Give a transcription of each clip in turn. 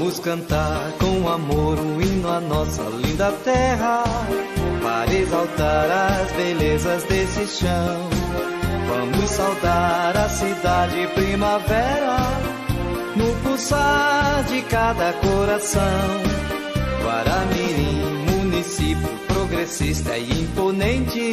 Vamos cantar com amor um hino à nossa linda terra, para exaltar as belezas desse chão. Vamos saudar a cidade primavera, no pulsar de cada coração. Guaramirim, município progressista e imponente,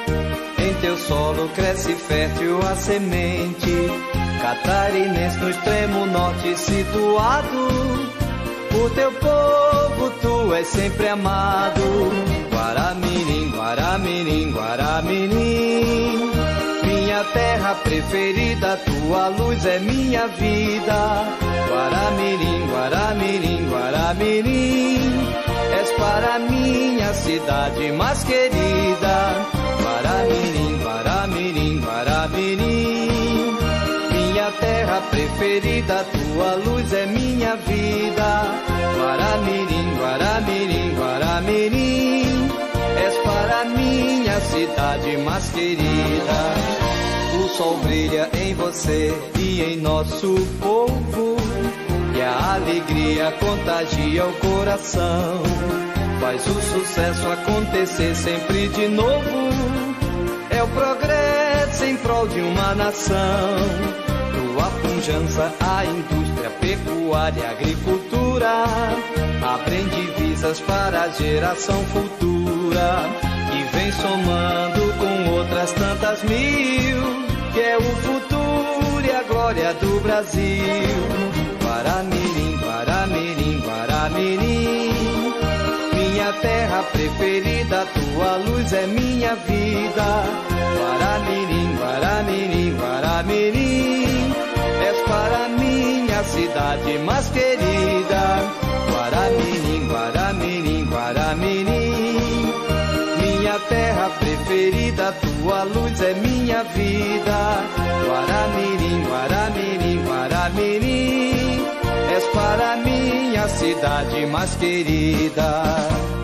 em teu solo cresce fértil a semente. Catarinense no extremo norte situado, por teu povo tu és sempre amado. Guaramirim, Guaramirim, Guaramirim, minha terra preferida, tua luz é minha vida. Guaramirim, Guaramirim, Guaramirim, és para minha cidade mais querida. Guaramirim, Guaramirim, Guaramirim, minha terra preferida, tua luz é minha vida. Guaramirim, Guaramirim, Guaramirim, és para minha cidade mais querida. O sol brilha em você e em nosso povo, e a alegria contagia o coração. Faz o sucesso acontecer sempre de novo, é o progresso em prol de uma nação. Tua pujança, a indústria, a pecuária e a agricultura abrem divisas para a geração futura, que vem somando com outras tantas mil, que é o futuro e a glória do Brasil. Guaramirim, Guaramirim, Guaramirim, minha terra preferida, tua luz é minha vida. Guaramirim, Guaramirim, Guaramirim, és para minha cidade mais querida. Guaramirim, Guaramirim, Guaramirim, minha terra preferida, tua luz é minha vida. Guaramirim, Guaramirim, Guaramirim, és para minha cidade mais querida.